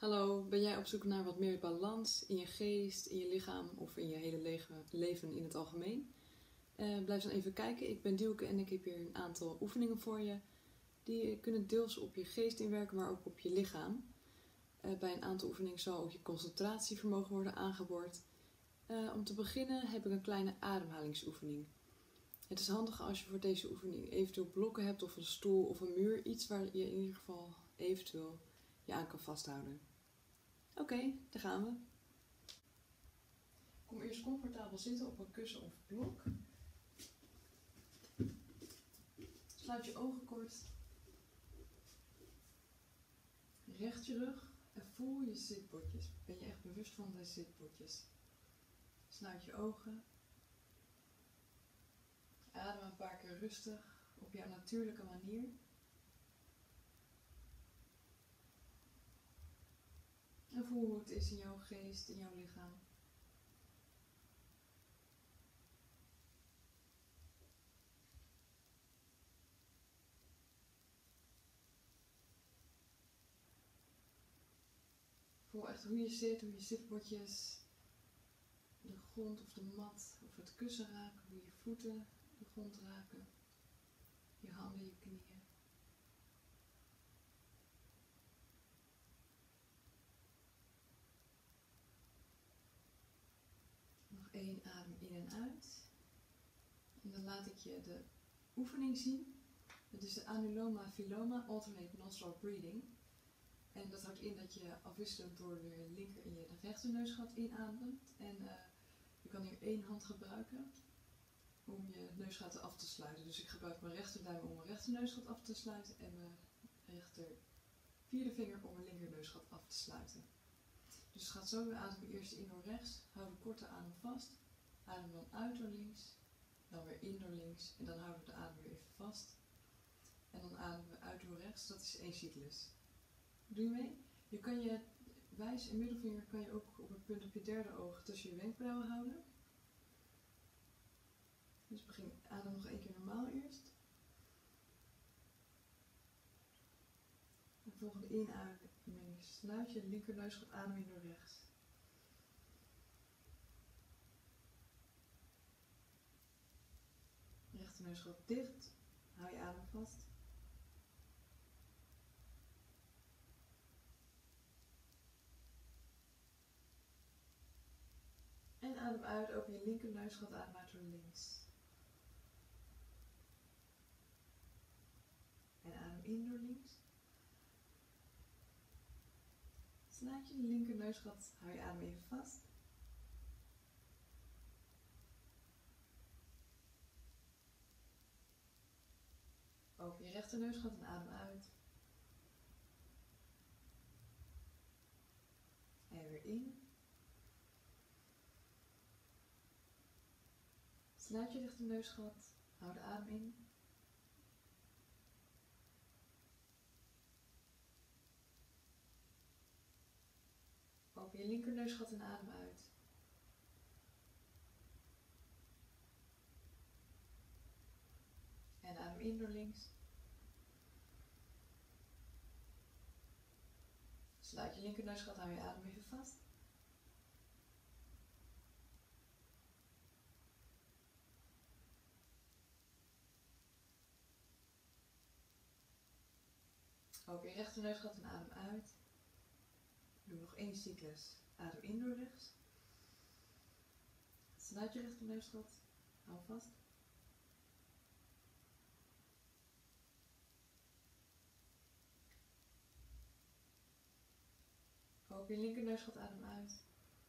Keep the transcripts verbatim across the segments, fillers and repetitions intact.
Hallo, ben jij op zoek naar wat meer balans in je geest, in je lichaam of in je hele le- leven in het algemeen? Uh, blijf dan even kijken. Ik ben Dielke en ik heb hier een aantal oefeningen voor je. Die kunnen deels op je geest inwerken, maar ook op je lichaam. Uh, bij een aantal oefeningen zal ook je concentratievermogen worden aangeboord. Uh, om te beginnen heb ik een kleine ademhalingsoefening. Het is handig als je voor deze oefening eventueel blokken hebt of een stoel of een muur. Iets waar je in ieder geval eventueel je aan kan vasthouden. Oké, okay, daar gaan we. Kom eerst comfortabel zitten op een kussen of blok. Sluit je ogen kort. Recht je rug en voel je zitbotjes. Ben je echt bewust van de zitbotjes. Sluit je ogen. Adem een paar keer rustig op jouw natuurlijke manier. En voel hoe het is in jouw geest, in jouw lichaam. Voel echt hoe je zit, hoe je zitbotjes, de grond of de mat of het kussen raken, hoe je voeten de grond raken, je handen, je knieën. Nog één adem in en uit. En dan laat ik je de oefening zien. Het is de Anuloma Viloma Alternate Nostril Breathing. En dat houdt in dat je afwisselend door de linker en je rechterneusgat inademt. En uh, je kan hier één hand gebruiken om je neusgaten af te sluiten. Dus ik gebruik mijn rechterduim om mijn rechterneusgat af te sluiten en mijn rechter vierde vinger om mijn linkerneusgat af te sluiten. Dus het gaat zo, we ademen eerst in door rechts, hou de korte adem vast, adem dan uit door links, dan weer in door links en dan houden we de adem weer even vast. En dan ademen we uit door rechts, dat is één cyclus. Doe je mee? Je kan je wijs en middelvinger kan je ook op het punt op je derde oog tussen je wenkbrauwen houden. Dus begin, adem nog één keer normaal eerst. De volgende inademing sluit je linkerneusgat, adem in door rechts. Rechterneusgat dicht, hou je adem vast. En adem uit, open je linkerneusgat, adem uit door links. En adem in door links. Sluit je linkerneusgat, hou je adem even vast. Open je rechterneusgat en adem uit. En weer in. Sluit je rechterneusgat, hou de adem in. Open je linkerneusgat en adem uit. En adem in door links. Sluit je linkerneusgat, hou je adem even vast. Open je rechterneusgat en adem uit. Doe nog één cyclus. Adem in door rechts. Sluit je rechterneusgat. Hou vast. Open je linkerneusgat, adem uit.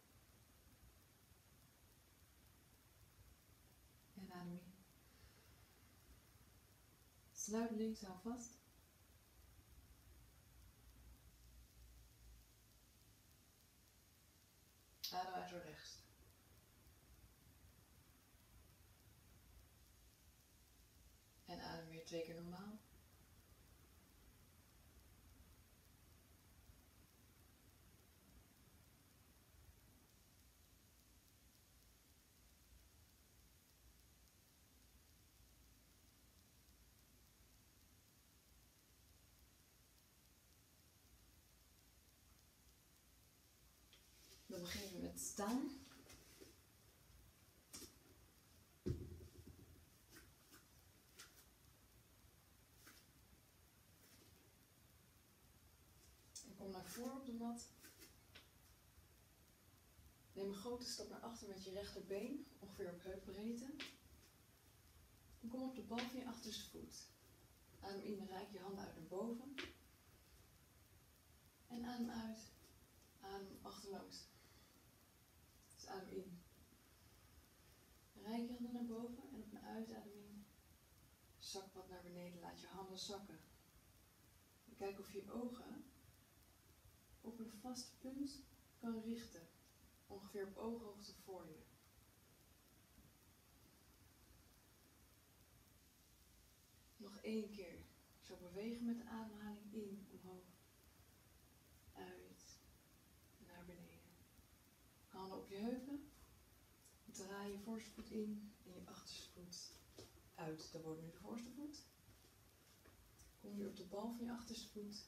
En adem in. Sluit links, hou vast. Adem uit door rechts. En adem weer twee keer normaal. gaat staan. En kom naar voren op de mat. Neem een grote stap naar achter met je rechterbeen, ongeveer op heupbreedte. En kom op de bal van je achterste voet. Adem in en reik je handen uit naar boven. En adem uit. Adem achterlangs. Dus adem in. Reik je handen naar boven en op een uitademing zak wat naar beneden. Laat je handen zakken. En kijk of je je ogen op een vast punt kan richten. Ongeveer op ooghoogte voor je. Nog één keer. Zo bewegen met de ademhaling in, omhoog, uit, naar beneden. Handen op je heupen. Draai je voorste voet in en je achterste voet uit. Dat wordt nu de voorste voet. Kom weer op de bal van je achterste voet.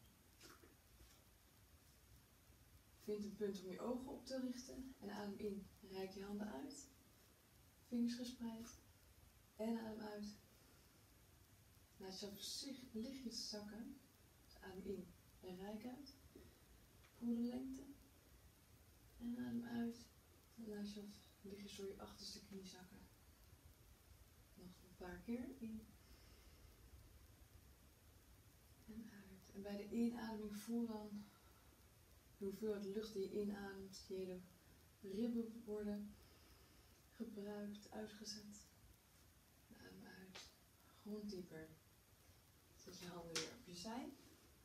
Vind een punt om je ogen op te richten. En adem in. Reik je handen uit. Vingers gespreid. En adem uit. Laat jezelf voorzichtig lichtjes zakken. Dus adem in en reik uit. Voel de lengte. En adem uit. En laat jezelf lichtjes door je achterste knie zakken. Nog een paar keer in. En uit. En bij de inademing voel dan de hoeveelheid lucht die je inademt. Je hele ribben worden gebruikt, uitgezet. En adem uit. Gewoon dieper. Zet je handen weer op je zij.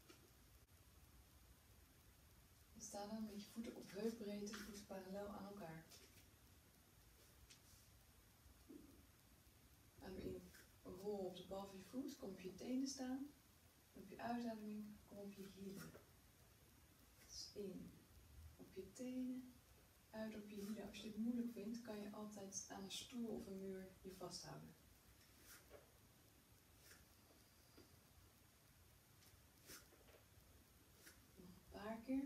En sta dan met je voeten op heupbreedte, voeten parallel aan elkaar. Adem in, rol op de bal van je voet, kom op je tenen staan. En op je uitademing, kom op je hielen. Dus in, op je tenen, uit op je hielen. Als je dit moeilijk vindt, kan je altijd aan een stoel of een muur je vasthouden. Een paar keer.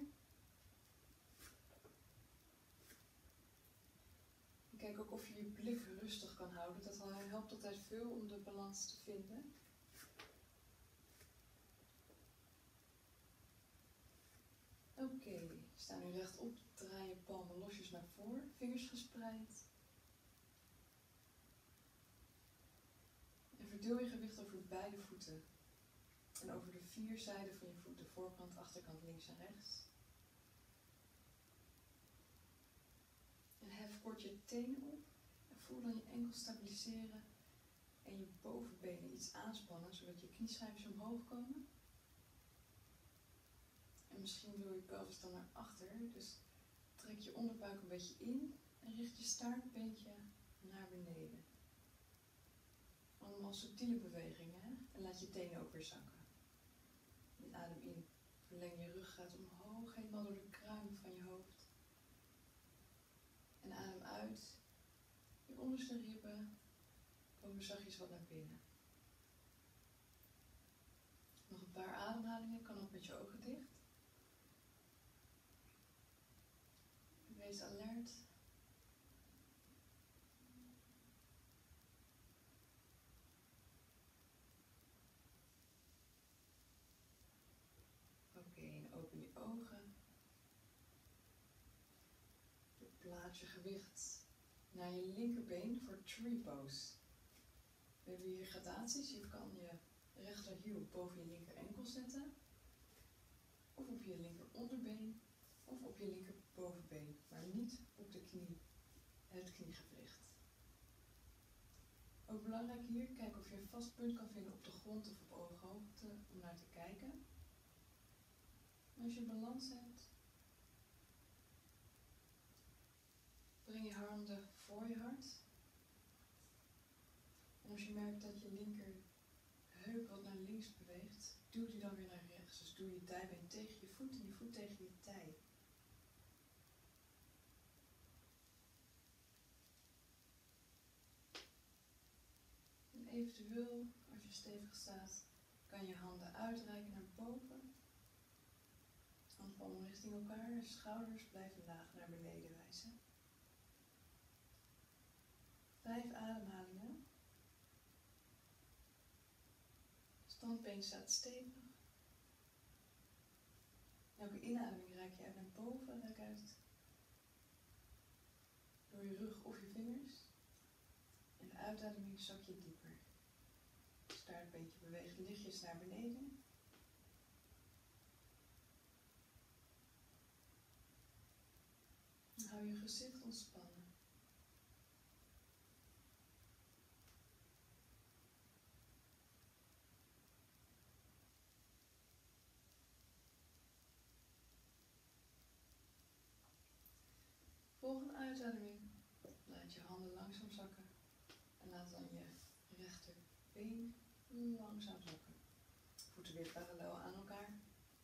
En kijk ook of je je blik rustig kan houden. Dat helpt altijd veel om de balans te vinden. Oké, okay. Sta nu rechtop. Draai je palmen losjes naar voren. Vingers gespreid. En verdeel je gewicht over beide voeten. En over de vier zijden van je voeten, voorkant, achterkant, links en rechts. En hef kort je tenen op. En voel dan je enkels stabiliseren. En je bovenbenen iets aanspannen, zodat je knieschijfjes omhoog komen. En misschien wil je pelvis dan naar achter. Dus trek je onderbuik een beetje in. En richt je staartbeentje naar beneden. Allemaal subtiele bewegingen. Hè? En laat je tenen ook weer zakken. En adem in. Verleng je ruggraat omhoog, helemaal door de kruin van je hoofd. En adem uit. Je onderste ribben komen zachtjes wat naar binnen. Nog een paar ademhalingen, kan ook met je ogen dicht. Wees alert. Oké, en open je ogen. Plaats je gewicht naar je linkerbeen voor tree pose. We hebben hier gradaties. Je kan je rechterhiel boven je linker enkel zetten. Of op je linker onderbeen. Of op je linker bovenbeen. Maar niet op de knie. Het kniegewricht. Ook belangrijk hier, kijk of je een vast punt kan vinden op de grond of op ooghoogte om naar te kijken. En als je balans hebt, breng je handen voor je hart. En als je merkt dat je linker heup wat naar links beweegt, duw die dan weer naar rechts. Dus doe je dijbeen tegen je voet en je voet tegen je tij. En eventueel, als je stevig staat, kan je handen uitreiken naar boven. Handpalmen richting elkaar, schouders blijven laag naar beneden wijzen. Vijf ademhalingen. Standbeen staat stevig. Elke inademing raak je uit naar boven, raak uit door je rug of je vingers. En de uitademing zak je dieper. Staartbeentje beweegt lichtjes naar beneden. En hou je gezicht ontspannen. Volgende uitademing. Laat je handen langzaam zakken. En laat dan je rechterbeen langzaam zakken. Voeten weer parallel aan elkaar.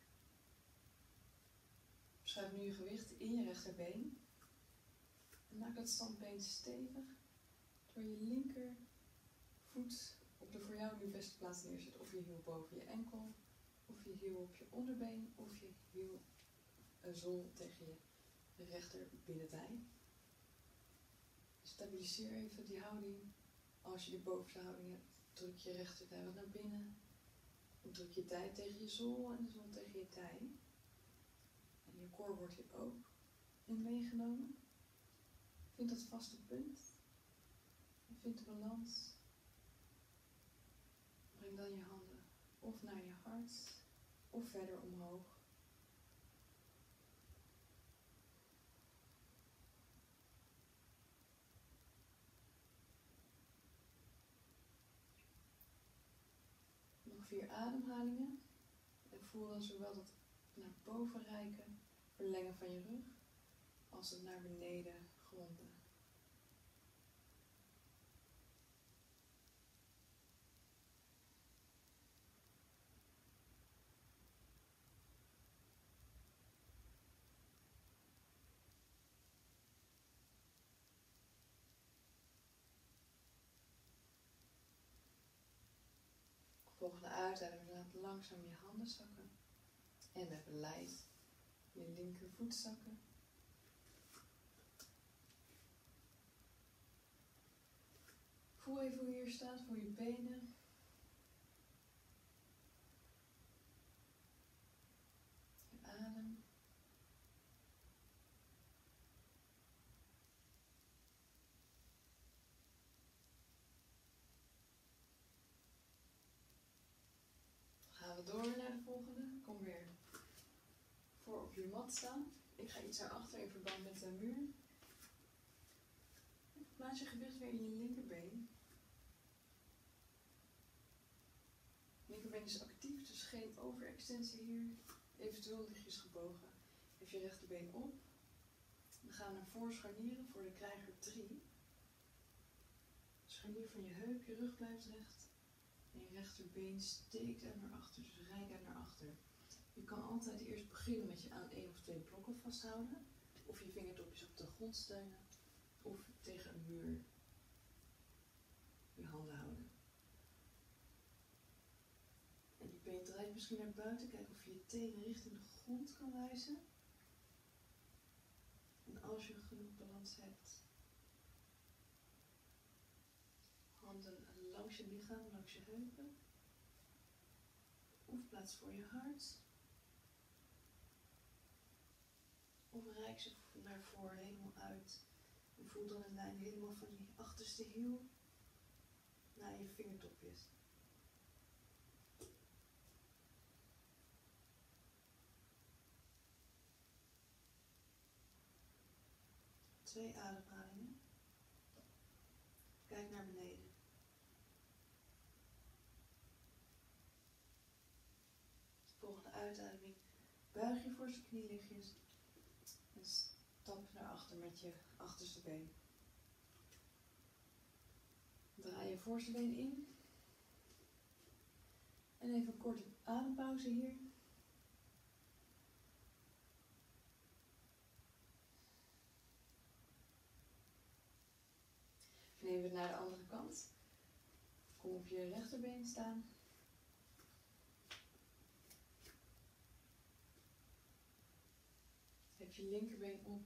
Schuif nu je gewicht in je rechterbeen. En maak dat standbeen stevig door je linkervoet op de voor jou nu beste plaats neerzet. Of je hiel boven je enkel, of je hiel op je onderbeen, of je hiel een zool tegen je rechter binnendij. Stabiliseer even die houding. Als je de bovenste houding hebt, druk je rechterdij wat naar binnen. En druk je dij tegen je zool en de zool tegen je dij. En je core wordt hier ook in meegenomen. Vind dat vaste punt. En vind de balans. Breng dan je handen of naar je hart of verder omhoog. Nog vier ademhalingen. En voel dan zowel dat naar boven reiken, verlengen van je rug, als het naar beneden gronden. Volgende uitademing, laat langzaam je handen zakken. En met beleid je linkervoet zakken. Voel even hoe je hier staat, voel je benen. Je adem. Dan gaan we door naar de volgende. Kom weer voor op je mat staan. Ik ga iets naar achter in verband met de muur. Plaats je gewicht weer in je linkerbeen. Linkerbeen is actief, dus geen overextensie hier. Eventueel lichtjes gebogen. Hef je rechterbeen op. Dan gaan we naar voren scharnieren voor de krijger drie. Scharnier van je heup, je rug blijft recht. En je rechterbeen steekt uit naar achter, dus reik uit naar achter. Je kan altijd eerst beginnen met je aan één of twee blokken vasthouden. Of je vingertopjes op de grond steunen. Of tegen een muur je handen houden. En je been draait misschien naar buiten. Kijk of je je tenen richting de grond kan wijzen. En als je genoeg balans hebt, handen langs je lichaam, langs je heupen. Of plaats voor je hart. Of reik ze naar voren helemaal uit. En voel dan een lijn helemaal van die achterste hiel naar je vingertopjes. Twee ademhalingen. Kijk naar beneden. Volgende uitademing. Buig je voor zijn knielichtjes. En stap naar achter met je achterste been. Draai je voorste been in. En even een korte adempauze hier. Neem het naar de andere kant. Kom op je rechterbeen staan. Geef je linkerbeen op.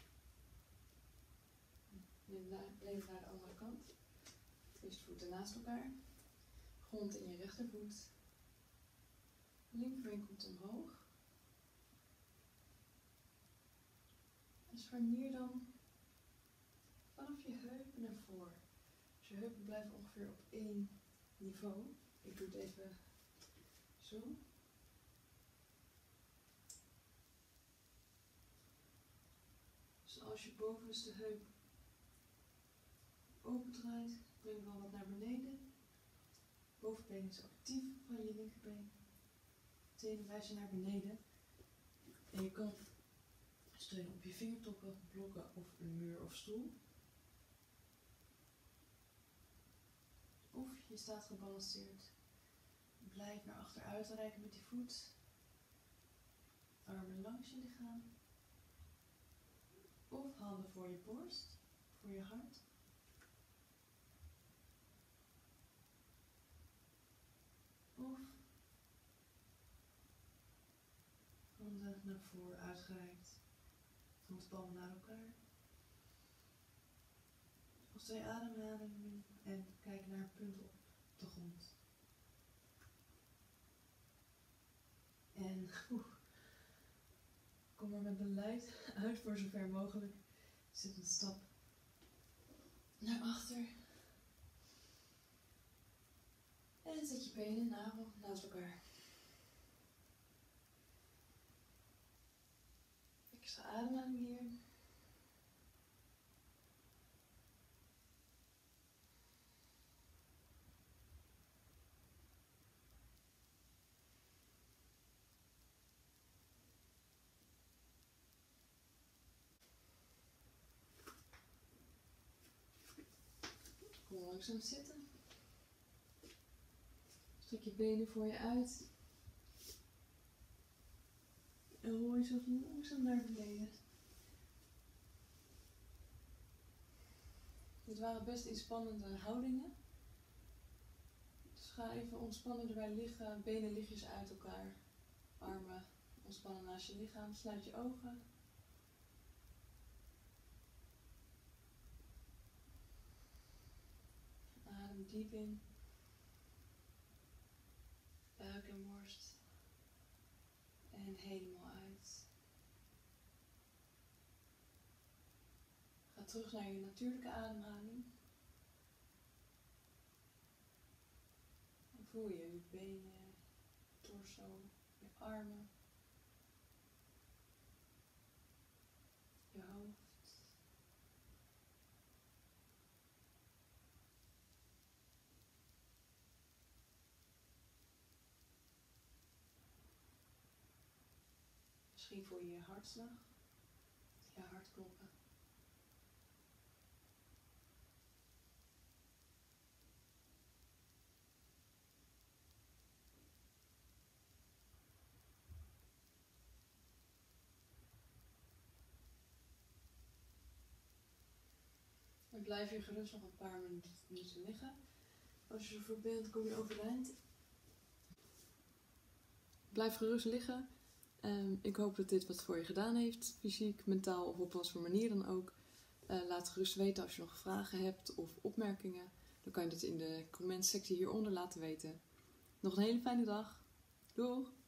Neem even naar de andere kant. Eerst voeten naast elkaar. Grond in je rechtervoet. Linkerbeen komt omhoog. En scharnier dan vanaf je heupen naar voren. Dus je heupen blijven ongeveer op één niveau. Ik doe het even zo. Dus als je bovenste heup opendraait, breng je wel wat naar beneden. Bovenbeen is actief van je linkerbeen. Tenen wijzen naar beneden. En je kan steunen op je vingertoppen, blokken of een muur of stoel. Of je staat gebalanceerd. Blijf naar achteruit reiken met die voet. Armen langs je lichaam. Of handen voor je borst, voor je hart. Of handen naar voren uitgereikt. Handpalmen naar elkaar. Nog twee ademhalingen en kijk naar een punt op de grond. En oeh, kom er met beleid uit voor zover mogelijk. Zet een stap naar achter. En zet je benen en navel naast elkaar. Extra ademhaling hier. Kom langzaam zitten. Strek je benen voor je uit. En rol jezelf langzaam naar beneden. Dit waren best inspannende houdingen. Dus ga even ontspannen erbij liggen. Benen lichtjes uit elkaar. Armen ontspannen naast je lichaam. Sluit je ogen. Adem diep in. Buik en borst. En helemaal uit. Ga terug naar je natuurlijke ademhaling. En voel je je benen, torso, je armen, je hoofd. Misschien voel je je hartslag, je hartkloppen. En blijf hier gerust nog een paar minuten liggen. Als je ervoor bent, kom je overeind. Blijf gerust liggen. Um, ik hoop dat dit wat voor je gedaan heeft, fysiek, mentaal of op wat voor manier dan ook. Uh, laat gerust weten als je nog vragen hebt of opmerkingen. Dan kan je dat in de commentsectie hieronder laten weten. Nog een hele fijne dag. Doeg!